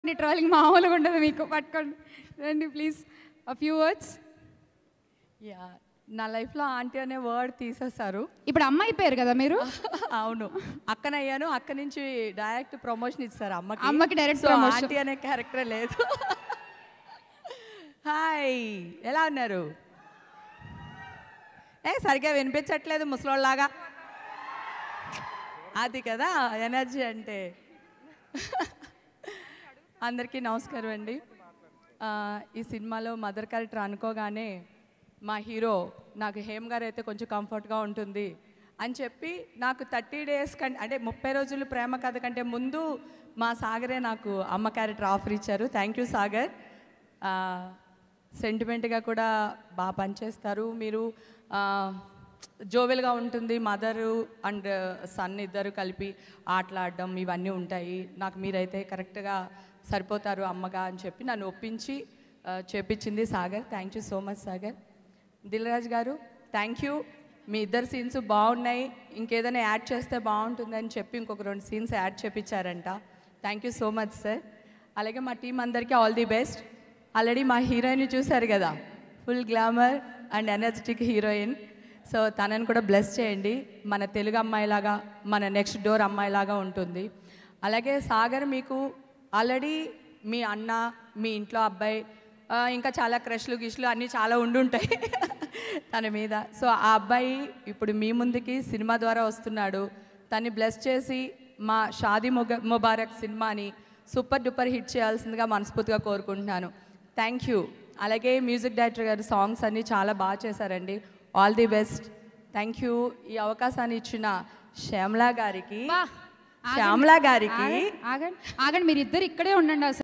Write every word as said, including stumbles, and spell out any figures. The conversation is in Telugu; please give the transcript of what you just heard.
ట్రోలింగ్ మామూలుగా ఉండదు మీకు. పట్టుకోండి రండి please. A few words. Yeah, నా లైఫ్లో ఆంటీ అనే వర్డ్ తీసేస్తారు. ఇప్పుడు అమ్మ అయిపోయారు కదా మీరు. అవును, అక్కనయ్యాను. అక్క నుంచి డైరెక్ట్ ప్రమోషన్ ఇస్తారు అమ్మకి. అమ్మకి డైరెక్ట్ ప్రమోషన్. ఆంటీ అనే క్యారెక్టర్ లేదు. హాయ్, ఎలా ఉన్నారు? ఏ సరిగ్గా వినిపించట్లేదు ముసలోళ్ళలాగా. అది కదా ఎనర్జీ అంటే. అందరికీ నమస్కారం అండి. ఈ సినిమాలో మదర్ క్యారెక్టర్ అనుకోగానే మా హీరో నాకు హేమ్ గారు అయితే కొంచెం కంఫర్ట్గా ఉంటుంది అని చెప్పి నాకు థర్టీ డేస్ కంటే అంటే ముప్పై రోజులు ప్రేమ కథ కంటే ముందు మా సాగరే నాకు అమ్మ క్యారెక్టర్ ఆఫర్ ఇచ్చారు. Thank you Sagar. సెంటిమెంట్గా కూడా బాగా పనిచేస్తారు మీరు. జోవెల్గా ఉంటుంది. మదరు అండ్ సన్ ఇద్దరు కలిపి ఆటలాడడం ఇవన్నీ ఉంటాయి. నాకు మీరైతే కరెక్ట్గా సరిపోతారు అమ్మగా అని చెప్పి నన్ను ఒప్పించి చేపించింది Sagar. Thank you so much Sagar. Dil Raju garu thank you. మీ ఇద్దరు సీన్స్ బాగున్నాయి, ఇంకేదైనా యాడ్ చేస్తే బాగుంటుందని చెప్పి ఇంకొక రెండు సీన్స్ యాడ్ చేపించారంట. Thank you so much sir. అలాగే మా టీం అందరికీ ఆల్ ది బెస్ట్. ఆల్రెడీ మా హీరోయిన్ చూశారు కదా, full glamour and energetic heroine. So తనని కూడా బ్లెస్ చేయండి. మన తెలుగు అమ్మాయిలాగా, మన నెక్స్ట్ డోర్ అమ్మాయిలాగా ఉంటుంది. అలాగే సాగర్ మీకు ఆల్రెడీ మీ అన్న, మీ ఇంట్లో అబ్బాయి, ఇంకా చాలా క్రష్లు గిష్లు అన్నీ చాలా ఉండుంటాయి తన మీద. సో ఆ అబ్బాయి ఇప్పుడు మీ ముందుకి సినిమా ద్వారా వస్తున్నాడు. తన్ని బ్లెస్ చేసి మా షాదీ ముగ ముబారక్ సినిమాని సూపర్ డూపర్ హిట్ చేయాల్సిందిగా మనస్ఫూర్తిగా కోరుకుంటున్నాను. Thank you. అలాగే మ్యూజిక్ డైరెక్టర్ గారు సాంగ్స్ అన్నీ చాలా బాగా చేశారండి. All the best. Thank you. ఈ అవకాశాన్ని ఇచ్చిన శ్యామలా గారికి శ్యామలా గారికి ఆగండి ఆగండి మీరు ఇద్దరు ఇక్కడే ఉండండి.